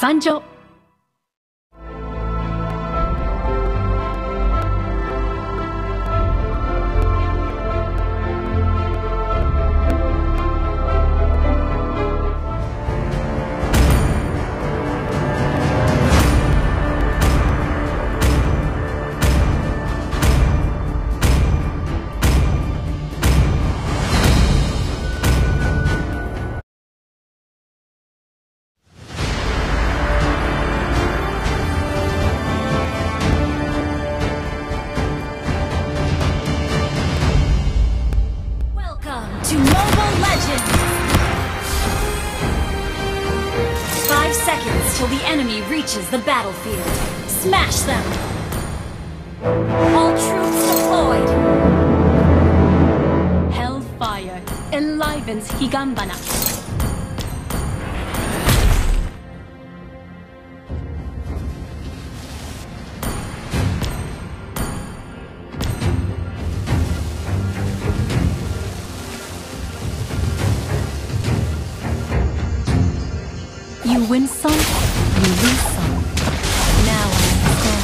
参上。 To Mobile Legends! 5 seconds till the enemy reaches the battlefield. Smash them! All troops deployed! Hellfire enlivens Higanbana. You win some, you lose some. Now I understand.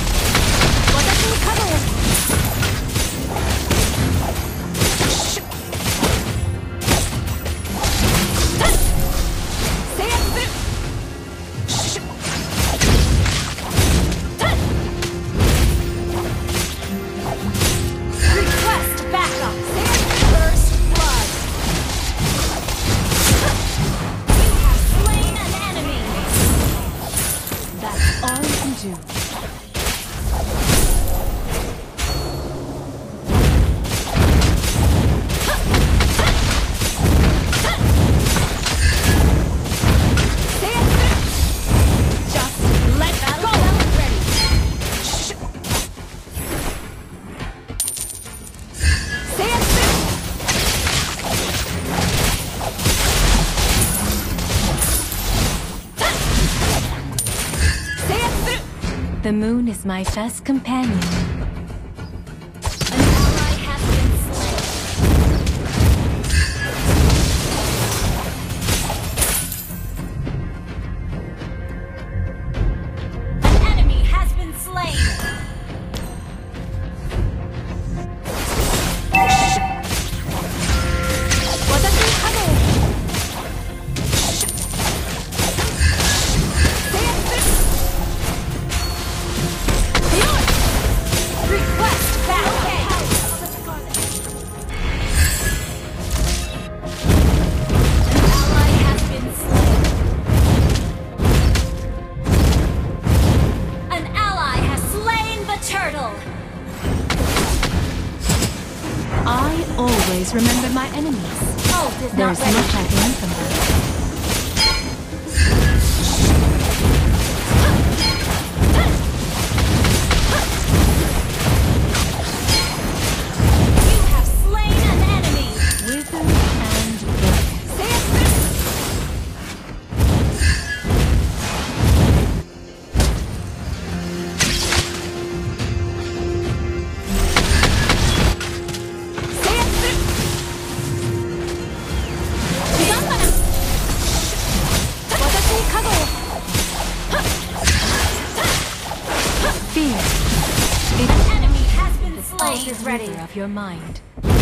Request backup! First blood! You have slain an enemy! That's all you can do. Just let go! Ready! The moon is my best companion. An ally has been slain. An enemy has been slain. Request backup! An ally has been slain. An ally has slain the turtle. I always remember my enemies. Ult is not There's ready. much I can learn from them. You have slain an enemy. Wither and wither. Fear. An enemy has been Ult slain. is ready of your mind.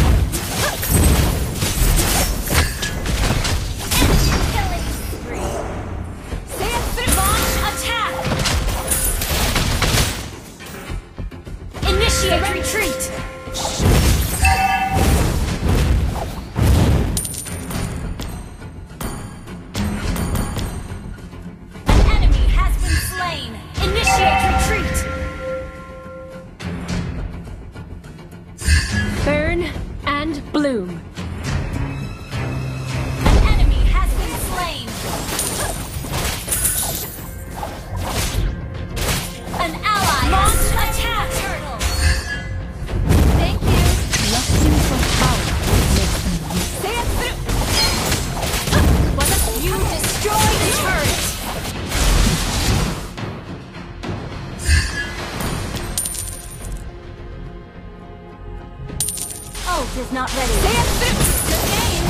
Killing spree. Launch attack. Initiate retreat. An enemy has been slain. Initiate retreat. Burn and bloom. An enemy has been slain. An ally launch attack. Turtle. Thank you. Lusting for power makes them weak. You destroyed the turret. Ult is not ready. Good game.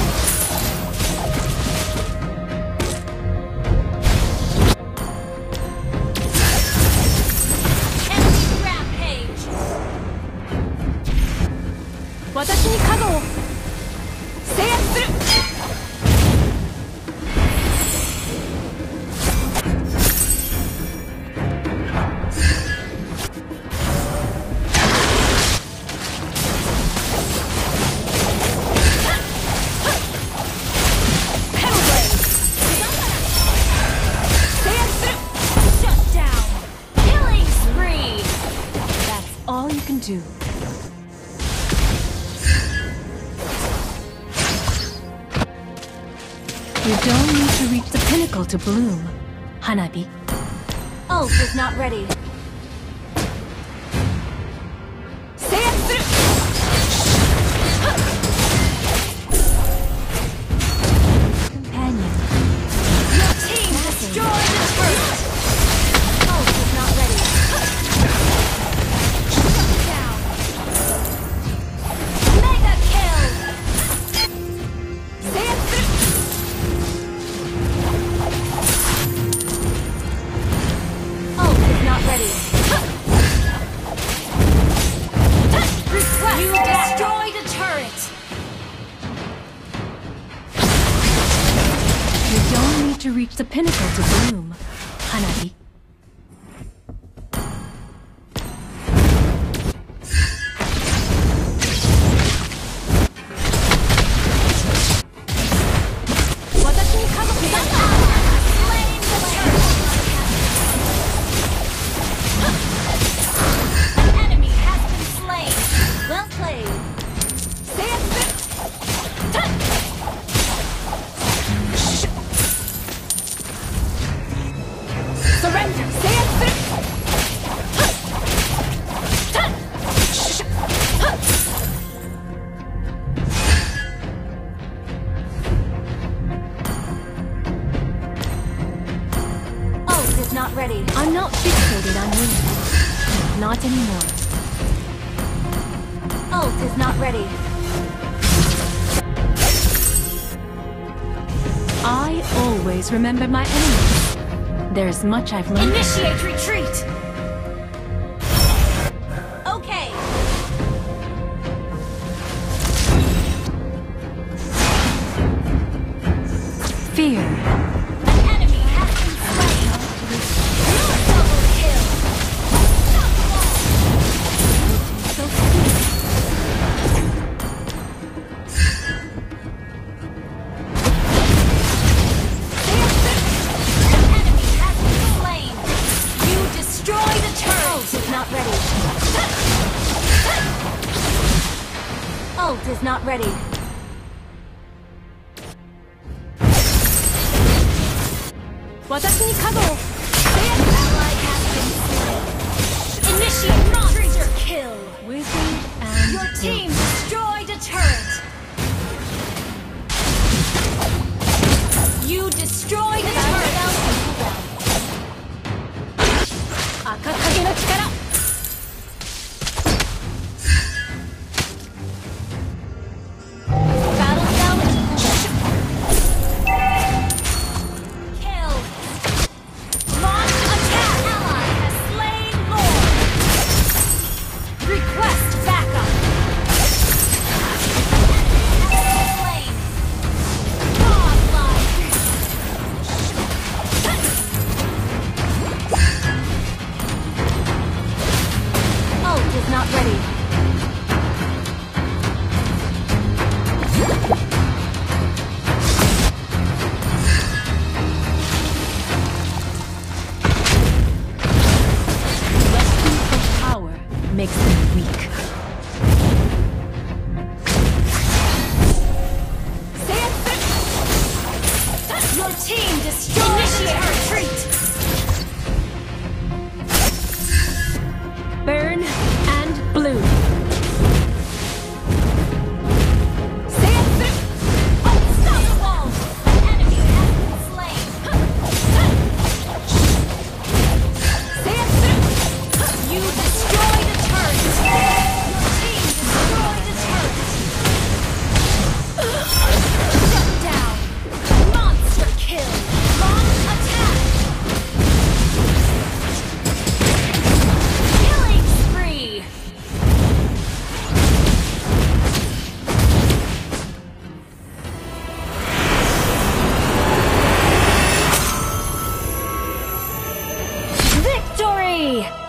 You don't need to reach the pinnacle to bloom, Hanabi. Ult is not ready. Companion. Your team destroyed the turret. Ult is not ready. Down. Mega kill. Ult is not ready. Request. You destroyed a turret. You don't need to reach the pinnacle to bloom, Hanabi. Not ready. I'm not fixated on winning. Not anymore. Ult is not ready. I always remember my enemies. There's much I've learned. Initiate retreat! Okay. Fear. Ult is not ready. Ally has been slain. Initiate monster kill. Wizard and Your team destroyed a turret. You destroyed a turret. Akakage no Chikara. Not ready. Lusting for power makes them weak. Your team destroyed the retreat. Burn and bloom. Unstoppable! Enemy has been slain. You destroyed a turret. Your team destroyed a turret. Shut down. Monster kill. Launch attack. Killing spree. Victory!